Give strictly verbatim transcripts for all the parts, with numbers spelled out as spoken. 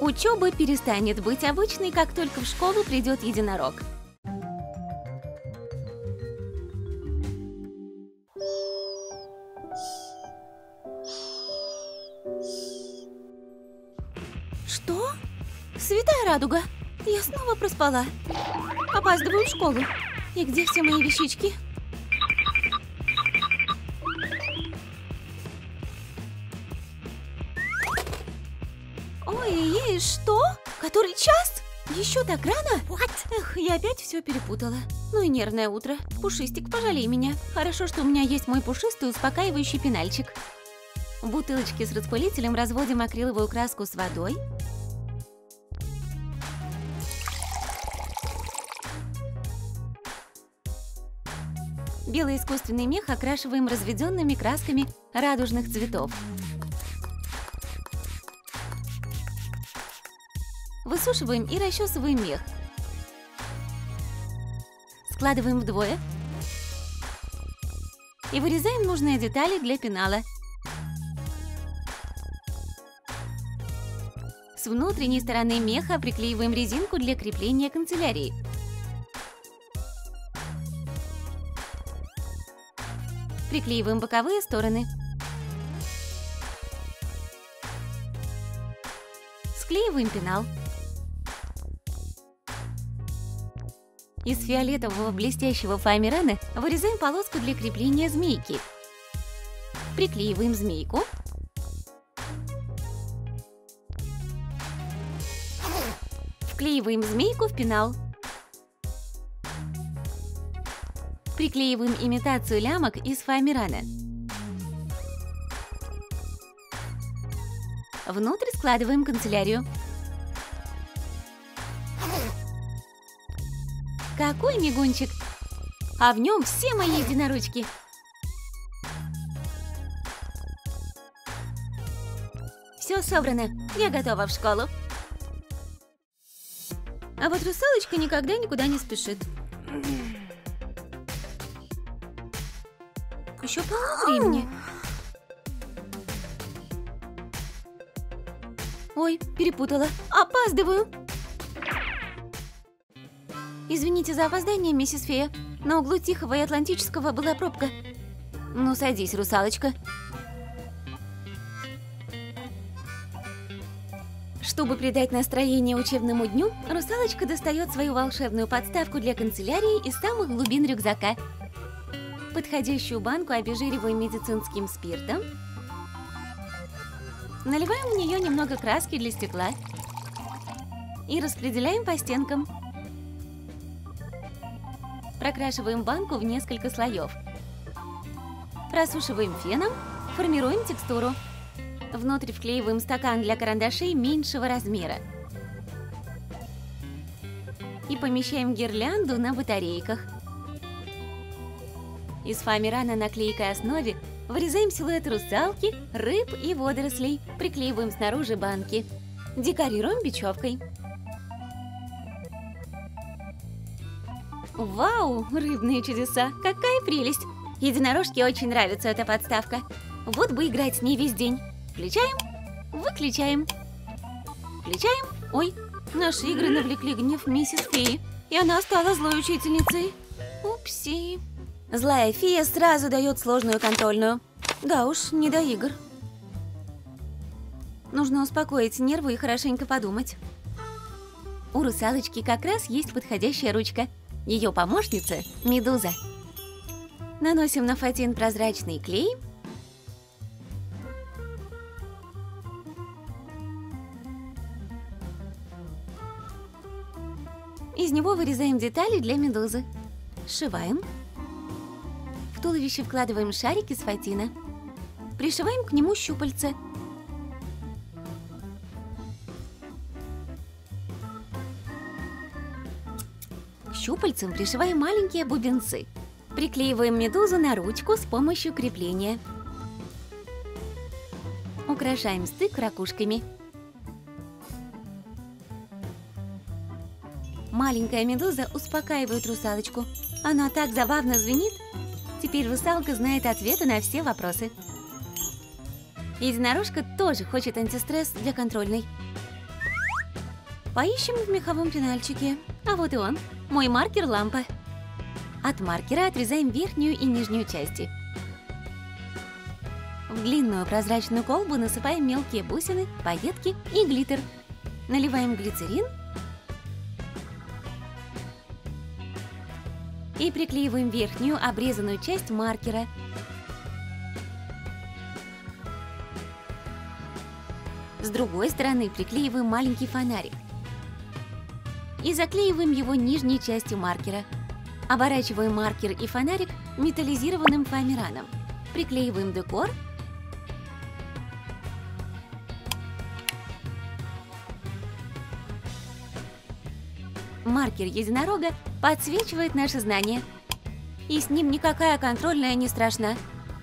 Учеба перестанет быть обычной, как только в школу придет единорог. Что? Святая радуга! Я снова проспала. Опаздываю в школу. И где все мои вещички? Ой, что? Который час? Еще так рано? What? Эх, я опять все перепутала. Ну и нервное утро. Пушистик, пожалей меня. Хорошо, что у меня есть мой пушистый успокаивающий пенальчик. В бутылочке с распылителем разводим акриловую краску с водой. Белый искусственный мех окрашиваем разведенными красками радужных цветов. Высушиваем и расчесываем мех. Складываем вдвое. И вырезаем нужные детали для пенала. С внутренней стороны меха приклеиваем резинку для крепления канцелярии. Приклеиваем боковые стороны. Склеиваем пенал. Из фиолетового блестящего фоамирана вырезаем полоску для крепления змейки. Приклеиваем змейку. Вклеиваем змейку в пенал. Приклеиваем имитацию лямок из фоамирана. Внутрь складываем канцелярию. Какой мигунчик! А в нем все мои единоручки. Все собрано. Я готова в школу. А вот русалочка никогда никуда не спешит. Еще полно времени. Ой, перепутала. Опаздываю. Извините за опоздание, миссис Фея. На углу Тихого и Атлантического была пробка. Ну, садись, русалочка. Чтобы придать настроение учебному дню, русалочка достает свою волшебную подставку для канцелярии из самых глубин рюкзака. Подходящую банку обезжириваем медицинским спиртом. Наливаем в нее немного краски для стекла. И распределяем по стенкам. Прокрашиваем банку в несколько слоев. Просушиваем феном, формируем текстуру. Внутрь вклеиваем стакан для карандашей меньшего размера. И помещаем гирлянду на батарейках. Из фоамирана на клейкой основе вырезаем силуэт русалки, рыб и водорослей, приклеиваем снаружи банки. Декорируем бечевкой. Вау, рыбные чудеса! Какая прелесть! Единорожке очень нравится эта подставка. Вот бы играть с ней весь день. Включаем, выключаем. Включаем. Ой, наши игры навлекли гнев миссис Феи, и она стала злой учительницей. Упси. Злая фея сразу дает сложную контрольную. Да уж, не до игр. Нужно успокоить нервы и хорошенько подумать. У русалочки как раз есть подходящая ручка. Ее помощница – медуза. Наносим на фатин прозрачный клей. Из него вырезаем детали для медузы. Сшиваем. В туловище вкладываем шарик из фатина. Пришиваем к нему щупальца. К щупальцам пришиваем маленькие бубенцы. Приклеиваем медузу на ручку с помощью крепления. Украшаем стык ракушками. Маленькая медуза успокаивает русалочку. Она так забавно звенит. Теперь русалка знает ответы на все вопросы. Единорожка тоже хочет антистресс для контрольной. Поищем в меховом пенальчике. А вот и он, мой маркер-лампа. От маркера отрезаем верхнюю и нижнюю части. В длинную прозрачную колбу насыпаем мелкие бусины, пайетки и глиттер. Наливаем глицерин и приклеиваем верхнюю обрезанную часть маркера. С другой стороны приклеиваем маленький фонарик и заклеиваем его нижней частью маркера. Оборачиваем маркер и фонарик металлизированным фоамираном. Приклеиваем декор. Маркер единорога подсвечивает наше знание. И с ним никакая контрольная не страшна.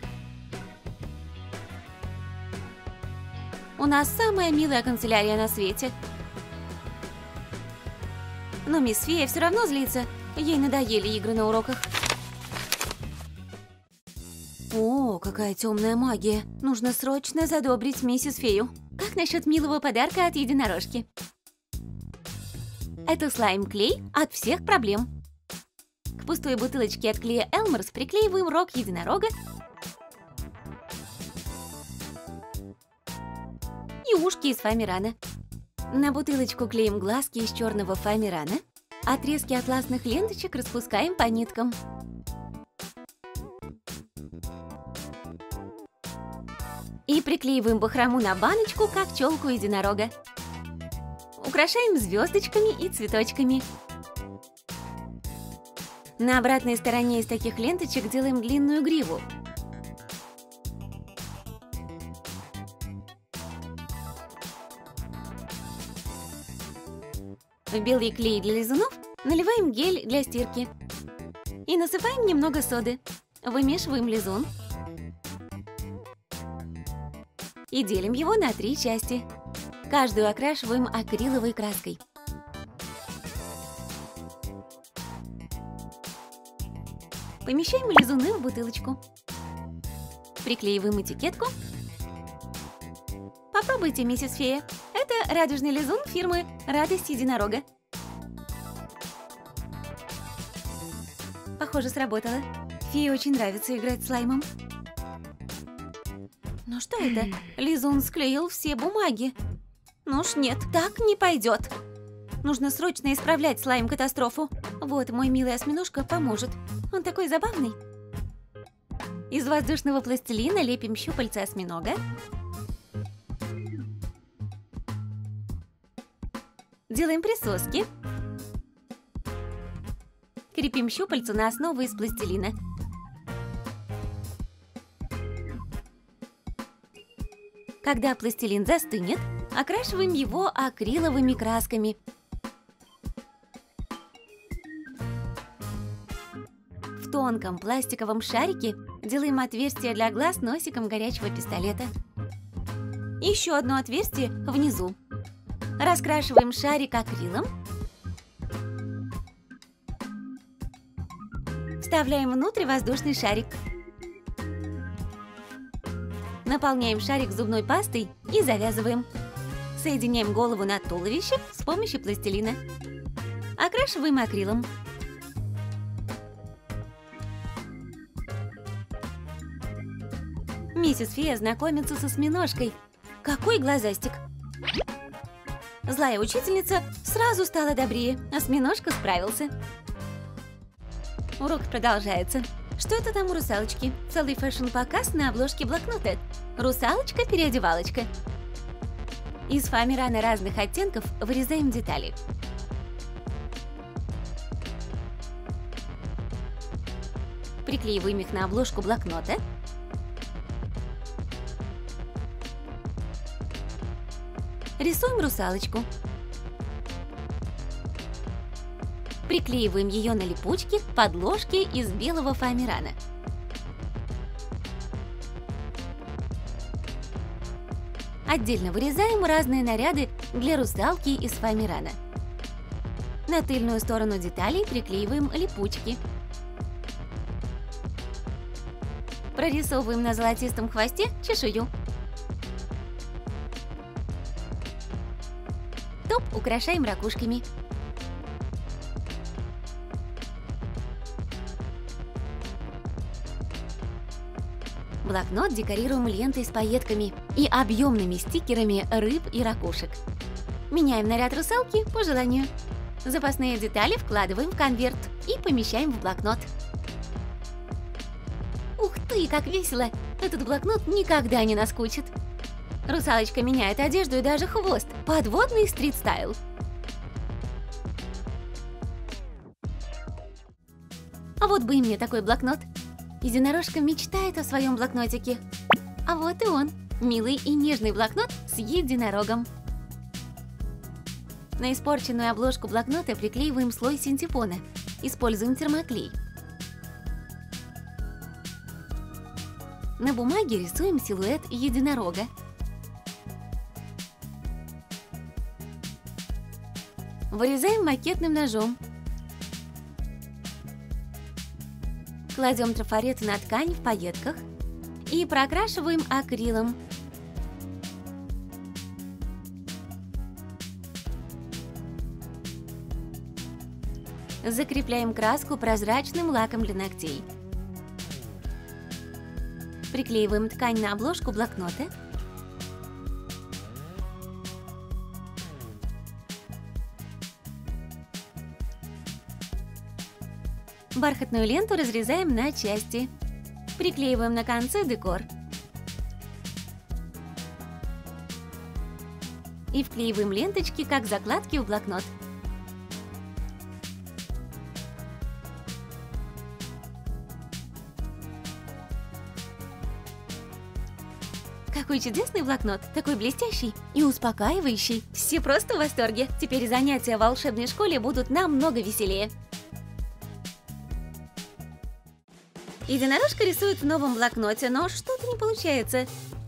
У нас самая милая канцелярия на свете. Но мисс Фея все равно злится. Ей надоели игры на уроках. О, какая темная магия. Нужно срочно задобрить миссис Фею. Как насчет милого подарка от единорожки? Это слайм-клей от всех проблем. К пустой бутылочке от клея Элмерс приклеиваем рог единорога и ушки из фоамирана. На бутылочку клеим глазки из черного фоамирана. Отрезки атласных ленточек распускаем по ниткам. И приклеиваем бахрому на баночку, как челку единорога. Украшаем звездочками и цветочками. На обратной стороне из таких ленточек делаем длинную гриву. В белый клей для лизунов наливаем гель для стирки. И насыпаем немного соды. Вымешиваем лизун. И делим его на три части. Каждую окрашиваем акриловой краской. Помещаем лизуны в бутылочку. Приклеиваем этикетку. Попробуйте, миссис Фея. Это радужный лизун фирмы «Радость единорога». Похоже, сработало. Фее очень нравится играть с слаймом. Но что это? Лизун склеил все бумаги. Ну уж нет, так не пойдет. Нужно срочно исправлять слайм-катастрофу. Вот, мой милый осьминожка поможет. Он такой забавный. Из воздушного пластилина лепим щупальца осьминога. Делаем присоски. Крепим щупальца на основу из пластилина. Когда пластилин застынет, окрашиваем его акриловыми красками. В тонком пластиковом шарике делаем отверстие для глаз носиком горячего пистолета. Еще одно отверстие внизу. Раскрашиваем шарик акрилом. Вставляем внутрь воздушный шарик. Наполняем шарик зубной пастой и завязываем. Соединяем голову на туловище с помощью пластилина. Окрашиваем акрилом. Миссис Фея знакомится с осьминожкой. Какой глазастик! Злая учительница сразу стала добрее. Осьминожка справился. Урок продолжается. Что это там у русалочки? Целый фэшн-показ на обложке блокнота. Русалочка-переодевалочка. Из фоамирана разных оттенков вырезаем детали. Приклеиваем их на обложку блокнота. Рисуем русалочку. Приклеиваем ее на липучки, подложки из белого фоамирана. Отдельно вырезаем разные наряды для русалки из фоамирана. На тыльную сторону деталей приклеиваем липучки. Прорисовываем на золотистом хвосте чешую. Топ украшаем ракушками. Блокнот декорируем лентой с пайетками и объемными стикерами рыб и ракушек. Меняем наряд русалки по желанию. Запасные детали вкладываем в конверт и помещаем в блокнот. Ух ты, как весело! Этот блокнот никогда не наскучит. Русалочка меняет одежду и даже хвост. Подводный стрит-стайл. А вот бы и мне такой блокнот. Единорожка мечтает о своем блокнотике. А вот и он. Милый и нежный блокнот с единорогом. На испорченную обложку блокнота приклеиваем слой синтепона. Используем термоклей. На бумаге рисуем силуэт единорога. Вырезаем макетным ножом. Кладем трафарет на ткань в пайетках и прокрашиваем акрилом. Закрепляем краску прозрачным лаком для ногтей. Приклеиваем ткань на обложку блокнота. Бархатную ленту разрезаем на части. Приклеиваем на конце декор. И вклеиваем ленточки, как закладки в блокнот. Какой чудесный блокнот, такой блестящий и успокаивающий. Все просто в восторге. Теперь занятия в волшебной школе будут намного веселее. Единорожка рисует в новом блокноте, но что-то не получается.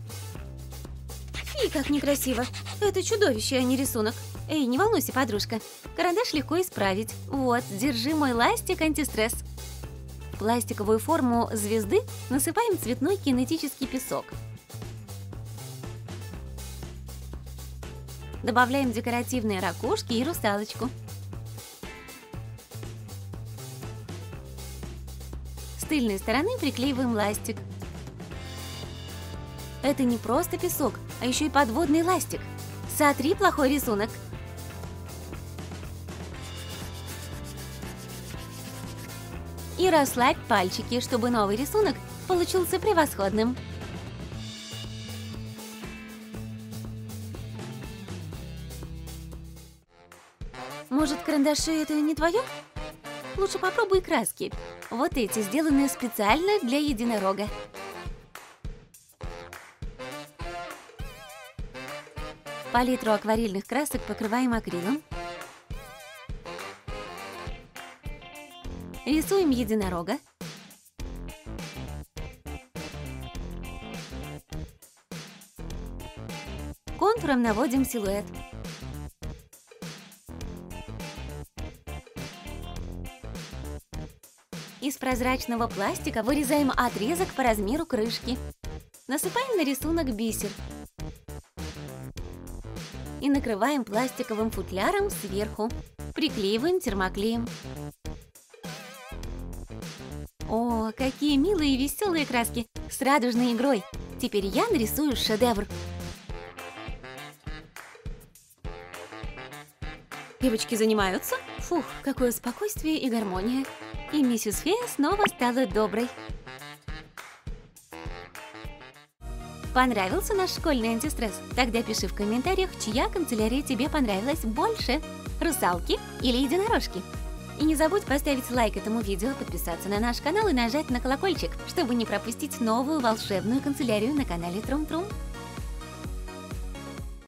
Фи, как некрасиво. Это чудовище, а не рисунок. Эй, не волнуйся, подружка. Карандаш легко исправить. Вот, держи мой ластик антистресс. В пластиковую форму звезды насыпаем цветной кинетический песок. Добавляем декоративные ракушки и русалочку. С тыльной стороны приклеиваем ластик. Это не просто песок, а еще и подводный ластик. Сотри плохой рисунок. И расслабь пальчики, чтобы новый рисунок получился превосходным. Может, карандаши это не твое? Лучше попробуй краски. Вот эти, сделанные специально для единорога. Палитру акварельных красок покрываем акрилом. Рисуем единорога. Контуром наводим силуэт. Из прозрачного пластика вырезаем отрезок по размеру крышки. Насыпаем на рисунок бисер. И накрываем пластиковым футляром сверху. Приклеиваем термоклеем. О, какие милые и веселые краски с радужной игрой. Теперь я нарисую шедевр. Девочки занимаются? Фух, какое спокойствие и гармония. И миссис Фея снова стала доброй. Понравился наш школьный антистресс? Тогда пиши в комментариях, чья канцелярия тебе понравилась больше. Русалки или единорожки? И не забудь поставить лайк этому видео, подписаться на наш канал и нажать на колокольчик, чтобы не пропустить новую волшебную канцелярию на канале Трум Трум.